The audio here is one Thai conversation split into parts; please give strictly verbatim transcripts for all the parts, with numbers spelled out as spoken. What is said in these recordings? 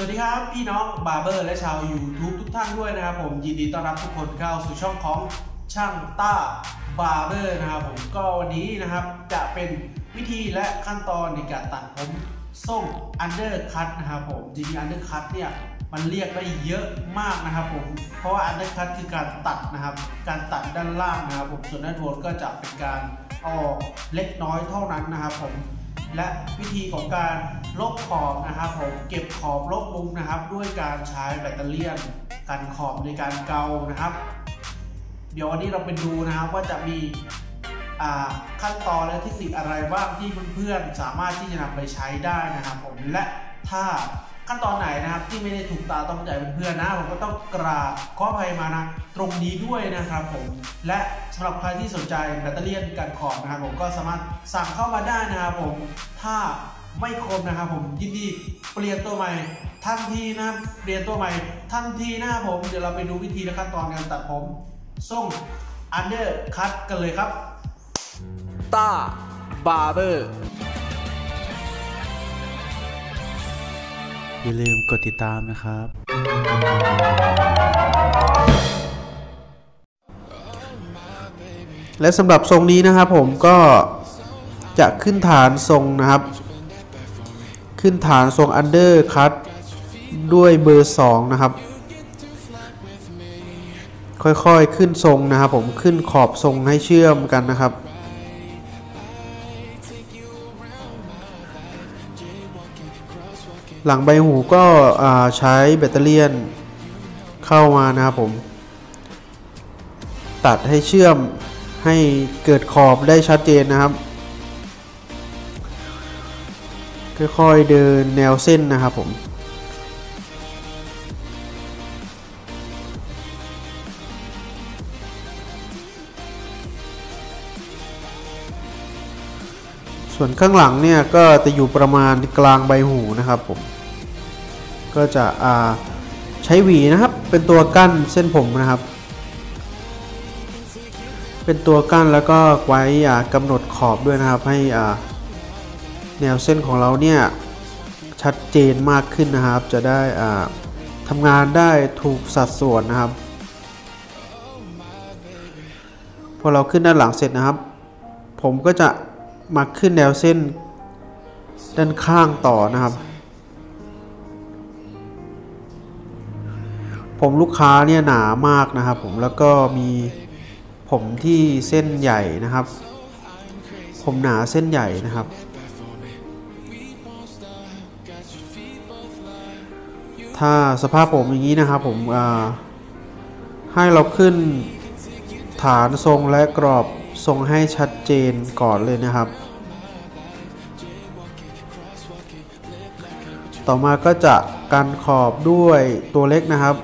วัสดีครับพี่น้องบาร์เบอร์และชาว YouTube ทุกท่านด้วยนะครับผมยินดีต้อนรับทุกคนเข้าสู่ช่องของช่างต้าบาร์เบอร์นะครับผมก็วันนี้นะครับจะเป็นวิธีและขั้นตอนในการตัดผมทรงอันเดอร์คัทนะครับผมจริงๆอันเดอร์คัทเนี่ยมันเรียกได้เยอะมากนะครับผมเพราะว่าอันเดอร์คัทคือการตัดนะครับการตัดด้านล่างนะครับผมส่วนด้านบนก็จะเป็นการออกเล็กน้อยเท่านั้นนะครับผมและวิธีของการลบขอบนะครับผมเก็บขอบลบมุมนะครับด้วยการใช้แบตเตอรี่กันขอบในการเกานะครับเดี๋ยววันนี้เราไปดูนะครับว่าจะมีขั้นตอนและเทคนิคอะไรบ้างที่เพื่อนๆสามารถที่จะนำไปใช้ได้นะครับผมและถ้าขั้นตอนไหนนะครับที่ไม่ได้ถูกตาต้องใจเพื่อนๆนะผมก็ต้องกราบขออภัยมานะตรงนี้ด้วยนะครับผมและสำหรับใครที่สนใจแบตเตอรี่กันขอบนะครับผมก็สามารถสั่งเข้ามาได้นะครับผมถ้าไม่คมนะครับผมยินดีเปลี่ยนตัวใหม่ทันทีนะเปลี่ยนตัวใหม่ทันทีนะครับผมเดี๋ยวเราไปดูวิธีและขั้นตอนการตัดผมทรงอันเดอร์คัทกันเลยครับต้าบาร์เบอร์อย่าลืมกดติดตามนะครับและสำหรับทรงนี้นะครับผมก็จะขึ้นฐานทรงนะครับขึ้นฐานทรงอันเดอร์คัทด้วยเบอร์สองนะครับค่อยๆขึ้นทรงนะครับผมขึ้นขอบทรงให้เชื่อมกันนะครับหลังใบหูก็ใช้แบตเตอรี่เข้ามานะครับผมตัดให้เชื่อมให้เกิดขอบได้ชัดเจนนะครับค่อยๆเดินแนวเส้นนะครับผมส่วนข้างหลังเนี่ยก็จะอยู่ประมาณกลางใบหูนะครับผมก็จะใช้หวีนะครับเป็นตัวกั้นเส้นผมนะครับเป็นตัวกั้นแล้วก็ไว้กำหนดขอบด้วยนะครับให้แนวเส้นของเราเนี่ยชัดเจนมากขึ้นนะครับจะได้ทำงานได้ถูกสัดส่วนนะครับพอเราขึ้นด้านหลังเสร็จนะครับผมก็จะมาขึ้นแนวเส้นด้านข้างต่อนะครับผมลูกค้าเนี่ยหนามากนะครับผมแล้วก็มีผมที่เส้นใหญ่นะครับผมหนาเส้นใหญ่นะครับถ้าสภาพผมอย่างนี้นะครับผมให้เราขึ้นฐานทรงและกรอบทรงให้ชัดเจนก่อนเลยนะครับต่อมาก็จะกันขอบด้วยตัวเล็กนะครับ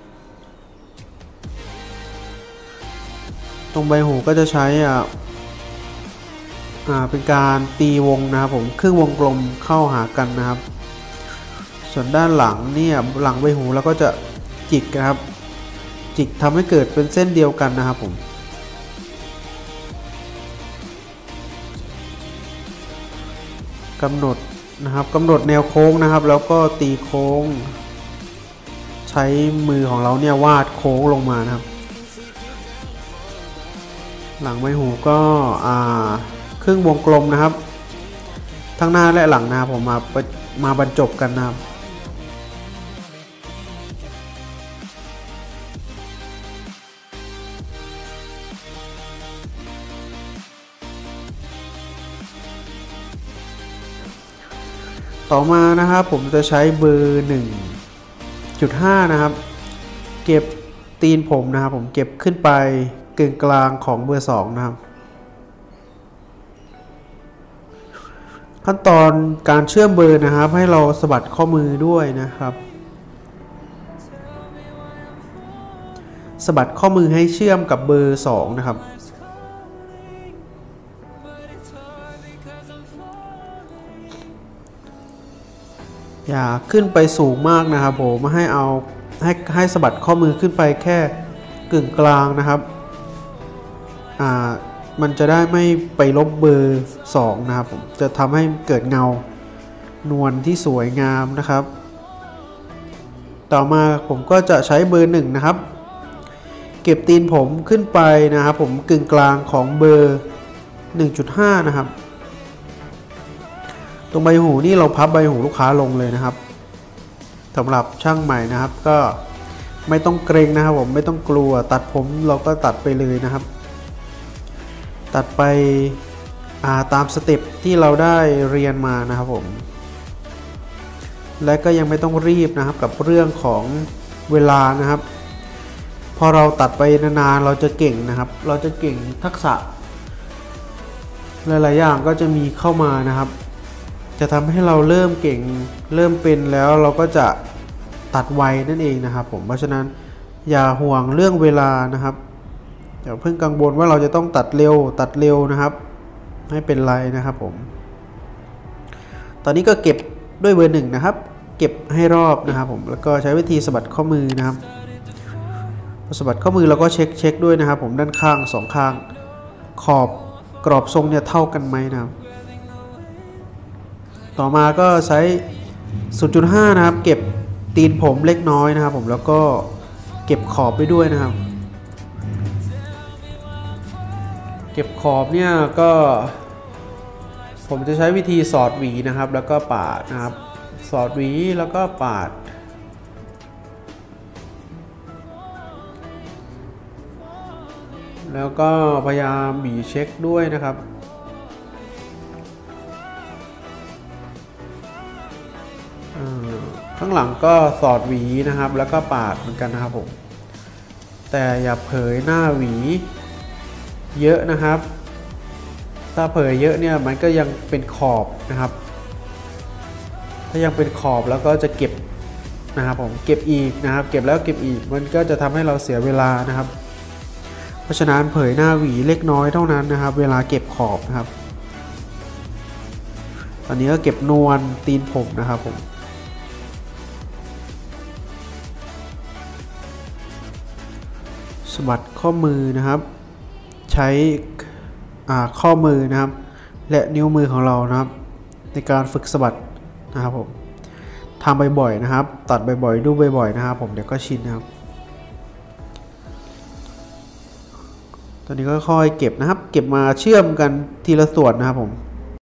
ตรงใบหูก็จะใช้อ่าอ่าเป็นการตีวงนะครับผมครึ่งวงกลมเข้าหากันนะครับส่วนด้านหลังเนี่ยหลังใบหูเราก็จะจิกนะครับจิกทำให้เกิดเป็นเส้นเดียวกันนะครับผมกำหนดนะครับกำหนดแนวโค้งนะครับแล้วก็ตีโค้งใช้มือของเราเนี่ยวาดโค้งลงมานะครับหลังใบหูก็อ่าครึ่งวงกลมนะครับทั้งหน้าและหลังนะครับผมมามาบรรจบกันนะครับต่อมานะครับผมจะใช้เบอร์ หนึ่งจุดห้า นะครับเก็บตีนผมนะครับผมเก็บขึ้นไปกึ่งกลางของเบอร์สองนะครับขั้นตอนการเชื่อมเบอร์นะครับให้เราสะบัดข้อมือด้วยนะครับสะบัดข้อมือให้เชื่อมกับเบอร์สองนะครับอย่าขึ้นไปสูงมากนะครับผมให้เอาให้ให้สะบัดข้อมือขึ้นไปแค่กึ่งกลางนะครับอ่ามันจะได้ไม่ไปลบเบอร์สองนะครับผมจะทำให้เกิดเงานวลที่สวยงามนะครับต่อมาผมก็จะใช้เบอร์หนึ่งนะครับเก็บตีนผมขึ้นไปนะครับผมกึ่งกลางของเบอร์ หนึ่งจุดห้า นะครับตรงใบหูนี่เราพับใบหูลูกค้าลงเลยนะครับสำหรับช่างใหม่นะครับก็ไม่ต้องเกรงนะครับผมไม่ต้องกลัวตัดผมเราก็ตัดไปเลยนะครับตัดไปตามสเต็ปที่เราได้เรียนมานะครับผมและก็ยังไม่ต้องรีบนะครับกับเรื่องของเวลานะครับพอเราตัดไปนานๆเราจะเก่งนะครับเราจะเก่งทักษะหลายๆอย่างก็จะมีเข้ามานะครับจะทำให้เราเริ่มเก่งเริ่มเป็นแล้วเราก็จะตัดไวนั่นเองนะครับผมเพราะฉะนั้นอย่าห่วงเรื่องเวลานะครับอย่าเพิ่งกังวลว่าเราจะต้องตัดเร็วตัดเร็วนะครับไม่เป็นไรนะครับผมตอนนี้ก็เก็บด้วยเบอร์หนึ่งนะครับเก็บให้รอบนะครับผมแล้วก็ใช้วิธีสะบัดข้อมือนะครับพอสะบัดข้อมือเราก็เช็คเช็คด้วยนะครับผมด้านข้างสองข้างขอบกรอบทรงเนี่ยเท่ากันไหมนะครับต่อมาก็ใช้ ศูนย์จุดห้า นะครับเก็บตีนผมเล็กน้อยนะครับผมแล้วก็เก็บขอบไปด้วยนะครับเก็บขอบเนี่ยก็ผมจะใช้วิธีสอดหวีนะครับแล้วก็ปาดนะครับสอดหวีแล้วก็ปาดแล้วก็พยายามบีเช็คด้วยนะครับข้างหลังก็สอดหวีนะครับแล้วก็ปาดเหมือนกันนะครับผมแต่อย่าเผยหน้าหวีเยอะนะครับถ้าเผยเยอะเนี่ยมันก็ยังเป็นขอบนะครับถ้ายังเป็นขอบแล้วก็จะเก็บนะครับผมเก็บอีกนะครับเก็บแล้วเก็บอีกมันก็จะทำให้เราเสียเวลานะครับเพราะฉะนั้นเผยหน้าหวีเล็กน้อยเท่านั้นนะครับเวลาเก็บขอบนะครับตอนนี้ก็เก็บนวลตีนผมนะครับผมสะบัดข้อมือนะครับใช้ข้อมือนะครับและนิ้วมือของเรานะครับในการฝึกสะบัดนะครับผมทำบ่อยๆนะครับตัดบ่อยๆดูบ่อยๆนะครับผมเดี๋ยวก็ชินนะครับตอนนี้ก็ค่อยเก็บนะครับเก็บมาเชื่อมกันทีละส่วนนะครับผม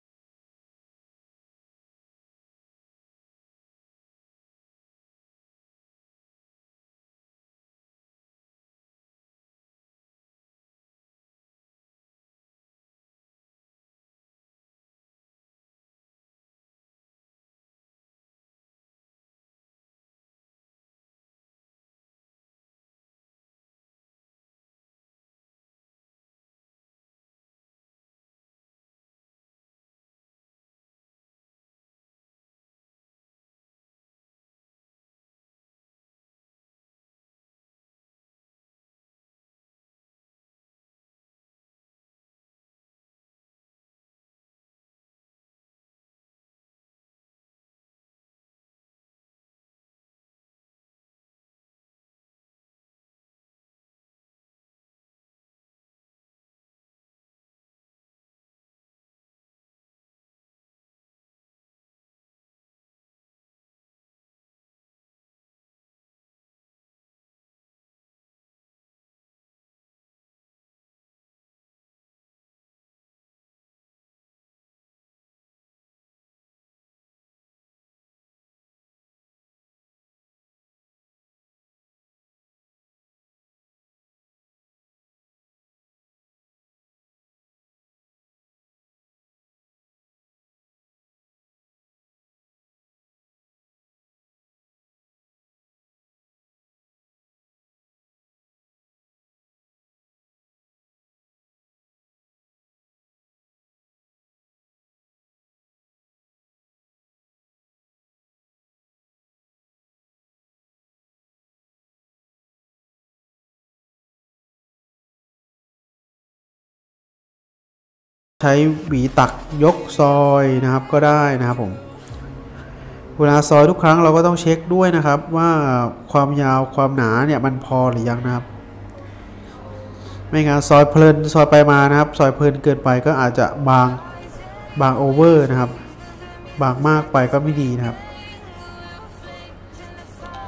ใช้หวีตักยกซอยนะครับก็ได้นะครับผมเวลาซอยทุกครั้งเราก็ต้องเช็คด้วยนะครับว่าความยาวความหนาเนี่ยมันพอหรือยังนะครับไม่งั้นซอยเพลินซอยไปมานะครับซอยเพลินเกินไปก็อาจจะบางบางโอเวอร์นะครับบางมากไปก็ไม่ดีนะครับ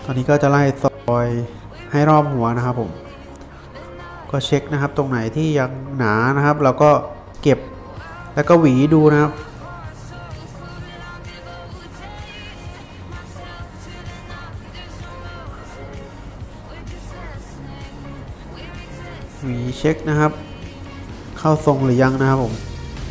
อนนี้ก็จะไล่ซอยให้รอบหัวนะครับผมก็เช็คนะครับตรงไหนที่ยังหนานะครับเราก็เก็บแล้วก็หวีดูนะครับหวีเช็คนะครับเข้าทรงหรือยังนะครับผม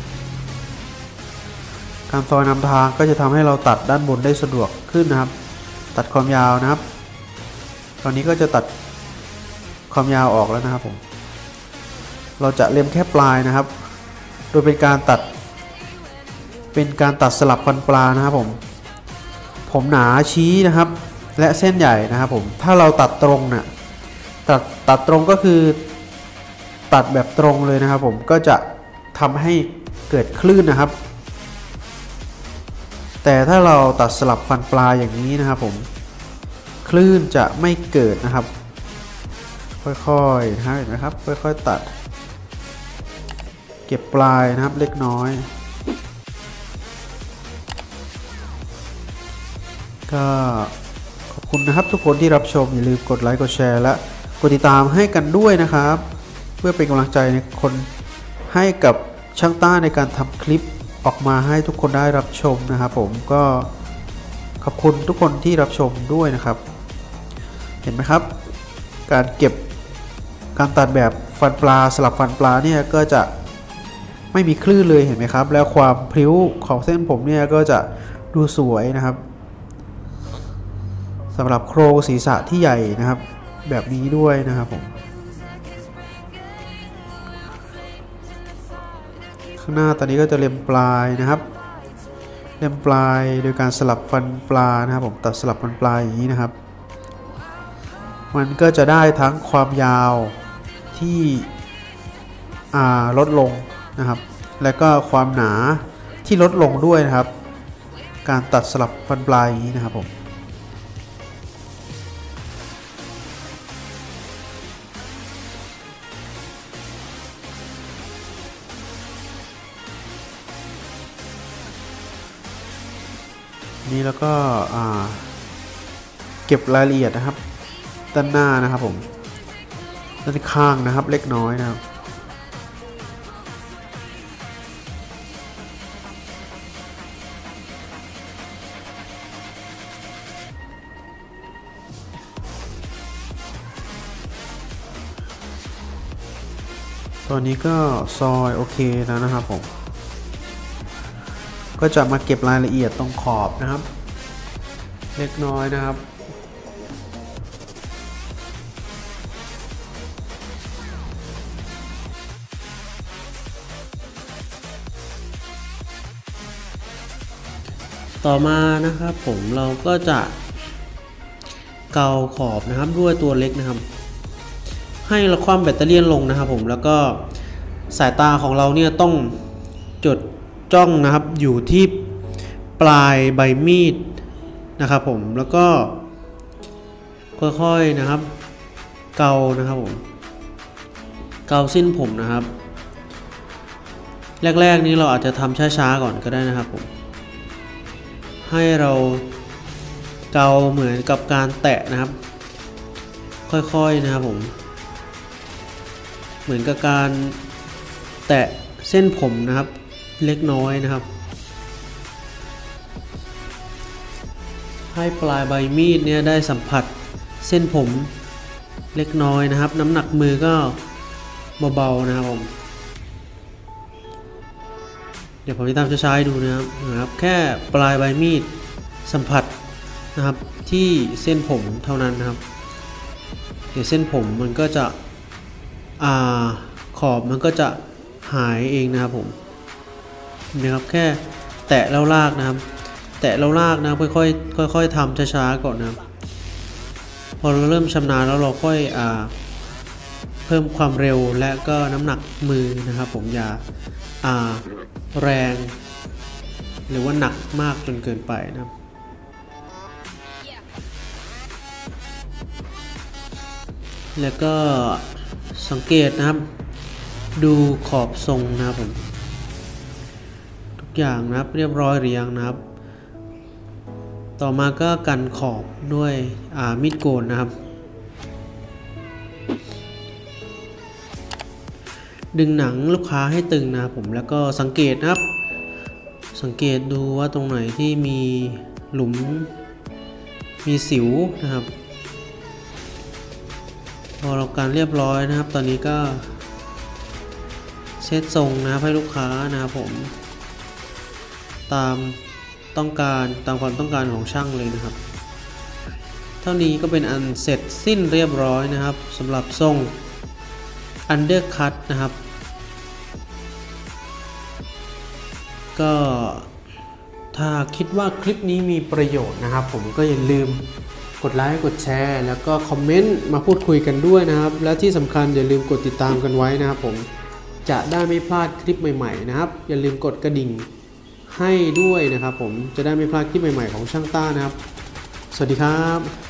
การซอยนำทางก็จะทำให้เราตัดด้านบนได้สะดวกขึ้นนะครับตัดความยาวนะครับตอนนี้ก็จะตัดความยาวออกแล้วนะครับผมเราจะเล็มแค่ปลายนะครับโดยเป็นการตัดเป็นการตัดสลับฟันปลานะครับผมผมหนาชี้นะครับและเส้นใหญ่นะครับผมถ้าเราตัดตรงเนี่ยตัดตัดตรงก็คือตัดแบบตรงเลยนะครับผมก็จะทำให้เกิดคลื่นนะครับแต่ถ้าเราตัดสลับฟันปลาอย่างนี้นะครับผมคลื่นจะไม่เกิดนะครับค่อยๆนะครับเห็นไหมครับค่อยๆตัดเก็บปลายนะครับเล็กน้อยก็ขอบคุณนะครับทุกคนที่รับชมอย่าลืมกดไลค์กดแชร์และกดติดตามให้กันด้วยนะครับเพื่อเป็นกำลังใจในคนให้กับช่างต้าในการทำคลิปออกมาให้ทุกคนได้รับชมนะครับผมก็ขอบคุณทุกคนที่รับชมด้วยนะครับเห็นไหมครับการเก็บการตัดแบบฟันปลาสลับฟันปลาเนี่ยก็จะไม่มีคลื่นเลยเห็นไหมครับแล้วความพริ้วของเส้นผมเนี่ยก็จะดูสวยนะครับสำหรับโครงศีรษะที่ใหญ่นะครับแบบนี้ด้วยนะครับผมข้างหน้าตอนนี้ก็จะเล็มปลายนะครับเล็มปลายโดยการสลับฟันปลานะครับผมตัดสลับฟันปลายอย่างนี้นะครับมันก็จะได้ทั้งความยาวที่ลดลงนะครับและก็ความหนาที่ลดลงด้วยนะครับการตัดสลับฟันปลายอย่างนี้นะครับผมนี่แล้วก็เก็บรายละเอียดนะครับด้านหน้านะครับผมด้านข้างนะครับเล็กน้อยนะครับตอนนี้ก็ซอยโอเคแล้วนะครับผมก็จะมาเก็บรายละเอียดตรงขอบนะครับเล็กน้อยนะครับต่อมานะครับผมเราก็จะเกาขอบนะครับด้วยตัวเล็กนะครับให้เราคว่ำแบตเตอรี่ลงนะครับผมแล้วก็สายตาของเราเนี่ยต้องจดจ้องนะครับอยู่ที่ปลายใบมีดนะครับผมแล้วก็ค่อยๆนะครับเกานะครับผมเกาเส้นผมนะครับแรกๆนี้เราอาจจะทำช้าๆก่อนก็ได้นะครับผมให้เราเกาเหมือนกับการแตะนะครับค่อยๆนะครับผมเหมือนกับการแตะเส้นผมนะครับเล็กน้อยนะครับให้ปลายใบมีดเนี่ยได้สัมผัสเส้นผมเล็กน้อยนะครับน้ำหนักมือก็เบาๆนะครับผมเดี๋ยวผมจะทำช้าๆให้ดูนะครับนะครับแค่ปลายใบมีดสัมผัสนะครับที่เส้นผมเท่านั้นนะครับเดี๋ยวเส้นผมมันก็จะอ่าขอบมันก็จะหายเองนะครับผมนะครับแค่แตะแล้วลากนะครับแตะแล้วลากนะค่อยๆค่อยๆทำช้าๆก่อนนะครับพอเราเริ่มชำนาญแล้วเราค่อยอ่าเพิ่มความเร็วและก็น้ำหนักมือนะครับผมอย่าอ่าแรงหรือว่าหนักมากจนเกินไปนะครับแล้วก็สังเกตนะครับดูขอบทรงนะครับผมทุกอย่างนะครับเรียบร้อยหรือยังนะครับต่อมาก็กันขอบด้วยมีดโกนนะครับดึงหนังลูกค้าให้ตึงนะครับผมแล้วก็สังเกตนะครับสังเกตดูว่าตรงไหนที่มีหลุมมีสิวนะครับพอเราการเรียบร้อยนะครับตอนนี้ก็เซตทรงนะครับให้ลูกค้านะครับผมตามต้องการตามความต้องการของช่างเลยนะครับเท่านี้ก็เป็นอันเสร็จสิ้นเรียบร้อยนะครับสำหรับทรง Undercut นะครับก็ถ้าคิดว่าคลิปนี้มีประโยชน์นะครับผมก็อย่าลืมกดไลค์กดแชร์แล้วก็คอมเมนต์มาพูดคุยกันด้วยนะครับและที่สำคัญอย่าลืมกดติดตามกันไว้นะครับผมจะได้ไม่พลาดคลิปใหม่ๆนะครับอย่าลืมกดกระดิ่งให้ด้วยนะครับผมจะได้ไม่พลาดคลิปใหม่ๆของช่างต้านะครับสวัสดีครับ